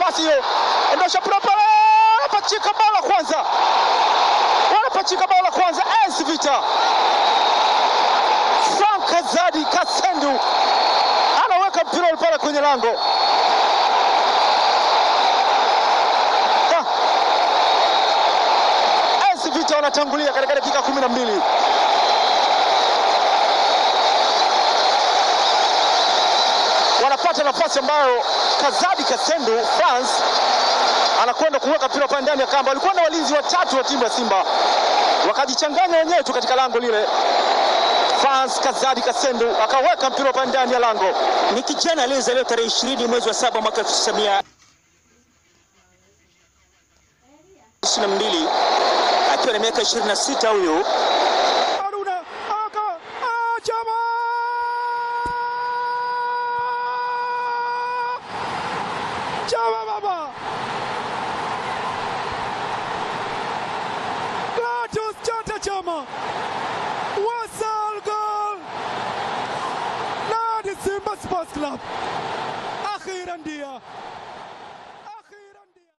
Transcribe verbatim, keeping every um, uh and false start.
nafasi hiyo. Ondosha propa. Wanapachika bao la kwanza. Wanapachika bao la kwanza A S Vita. Frank Kazadi Kasendu anaweka mpira pale kwenye lango. A S Vita wanatangulia katika dakika kumi na mbili. Wanapata nafasi ambayo Kazadi Kasendu France anakwenda kuweka mpira pale ndani ya kamba. Walikuwa na walinzi watatu wa timu ya Simba, wakajichanganya wenyewe tu katika lango lile. France Kazadi Kasendu akaweka mpira pale ndani ya lango. Ni kijana aliyezaliwa tarehe ishirini mwezi wa saba mwaka elfu tisa mia ishirini na mbili akiwa na miaka ishirini na sita huyo. Aruna aka Chama Chama baba Clatous Chota Chama wasal goal Nadi Simba Sports Club akhiran dia